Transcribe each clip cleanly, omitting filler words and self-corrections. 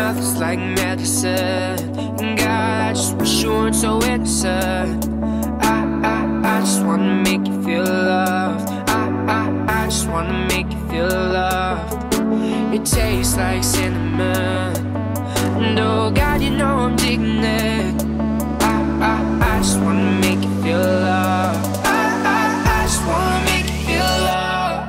mouth is like medicine. And God, I just wish you weren't so innocent. I just wanna make you feel loved. I just wanna make you feel loved. It tastes like cinnamon, and oh God, you know I'm digging it. I just wanna make you feel loved. I just wanna make you feel loved.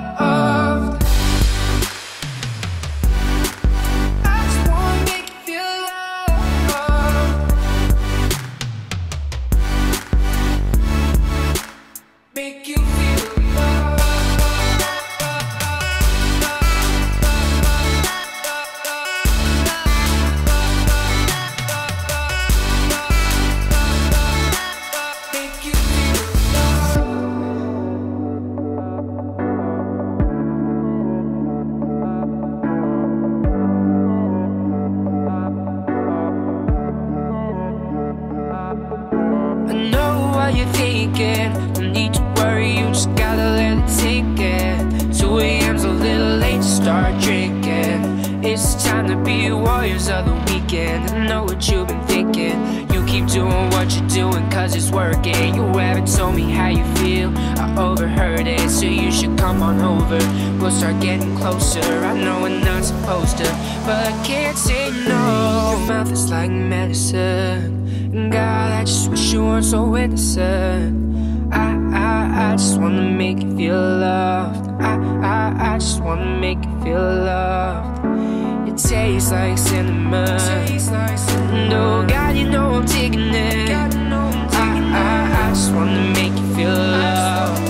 No need to worry, you just gotta let it sink in. 2 a.m.'s a little late to start drinking. It's time to be warriors of the weekend. I know what you've been thinking. You keep doing what you're doing cause it's working. You haven't told me how you feel, I overheard it. So you should come on over, we'll start getting closer. I know we're not supposed to, but I can't say no. Your mouth is like medicine, and God, I just wish you weren't so innocent. I just wanna make you feel loved. I just wanna make you feel loved. It tastes like cinnamon, and oh God, you know I'm digging it. I just wanna make you feel loved.